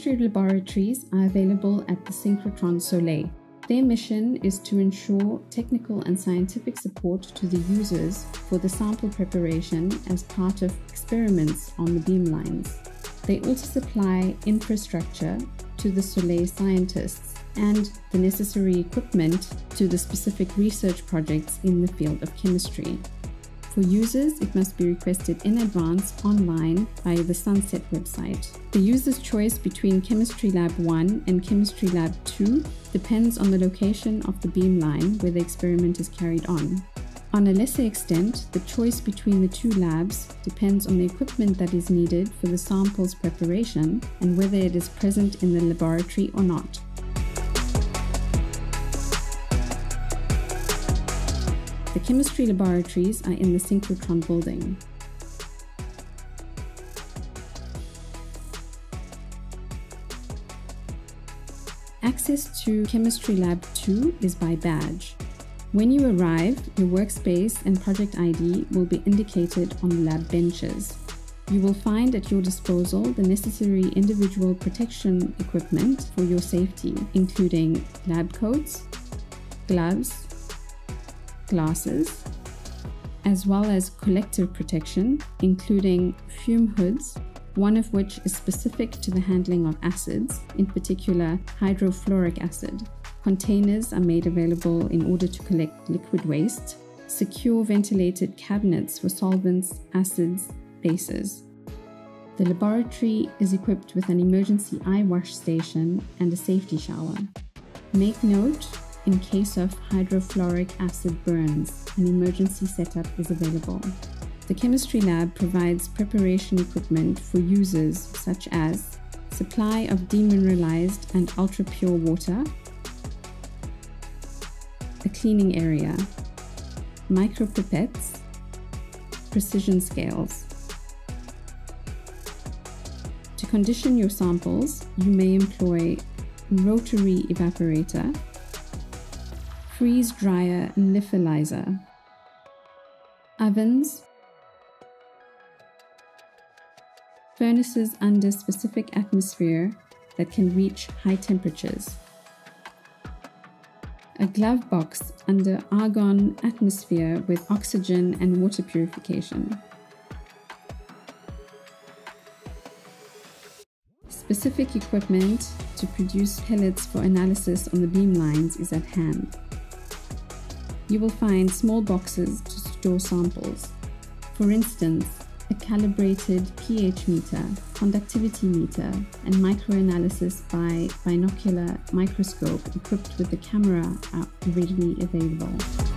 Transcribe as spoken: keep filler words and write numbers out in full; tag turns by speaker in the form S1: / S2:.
S1: chemistry laboratories are available at the Synchrotron Soleil. Their mission is to ensure technical and scientific support to the users for the sample preparation as part of experiments on the beamlines. They also supply infrastructure to the Soleil scientists and the necessary equipment to the specific research projects in the field of chemistry. For users, it must be requested in advance online via the Sunset website. The user's choice between Chemistry Lab one and Chemistry Lab two depends on the location of the beamline where the experiment is carried on. On a lesser extent, the choice between the two labs depends on the equipment that is needed for the sample's preparation and whether it is present in the laboratory or not. The chemistry laboratories are in the Synchrotron building. Access to Chemistry Lab two is by badge. When you arrive, your workspace and project I D will be indicated on the lab benches. You will find at your disposal the necessary individual protection equipment for your safety, including lab coats, gloves, glasses, as well as collective protection, including fume hoods, one of which is specific to the handling of acids, in particular hydrofluoric acid. Containers are made available in order to collect liquid waste, secure ventilated cabinets for solvents, acids, bases. The laboratory is equipped with an emergency eye wash station and a safety shower. Make note, in case of hydrofluoric acid burns, an emergency setup is available. The chemistry lab provides preparation equipment for users such as supply of demineralized and ultra-pure water, a cleaning area, micropipettes, precision scales. To condition your samples, you may employ rotary evaporator, freeze dryer and lyophilizer, ovens, furnaces under specific atmosphere that can reach high temperatures, a glove box under argon atmosphere with oxygen and water purification. Specific equipment to produce pellets for analysis on the beamlines is at hand. You will find small boxes to store samples. For instance, a calibrated pH meter, conductivity meter, and microanalysis by binocular microscope equipped with a camera are readily available.